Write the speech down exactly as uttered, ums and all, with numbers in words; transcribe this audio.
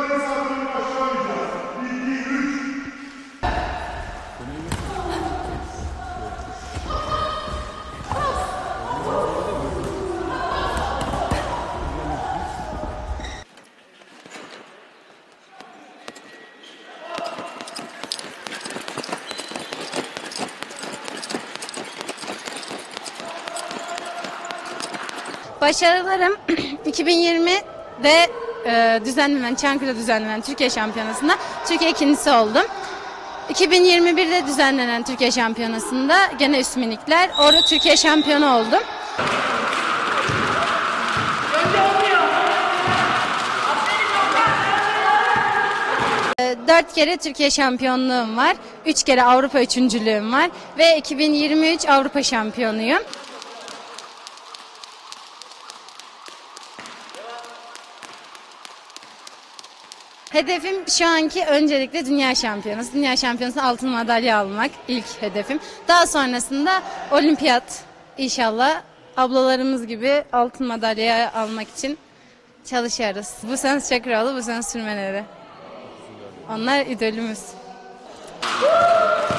Başarılarım iki bin yirmide e, düzenlenen, Çankırı'da düzenlenen Türkiye Şampiyonası'nda Türkiye ikincisi oldum. iki bin yirmi birde düzenlenen Türkiye Şampiyonası'nda gene üst minikler, orada Türkiye şampiyonu oldum. E, Dört kere Türkiye şampiyonluğum var, üç kere Avrupa üçüncülüğüm var ve iki bin yirmi üç Avrupa şampiyonuyum. Hedefim şu anki öncelikle dünya şampiyonası. Dünya şampiyonasında altın madalya almak ilk hedefim. Daha sonrasında olimpiyat inşallah ablalarımız gibi altın madalya almak için çalışıyoruz. Bu sens Çakıroğlu, bu sens Sürmeneli. Onlar idolümüz.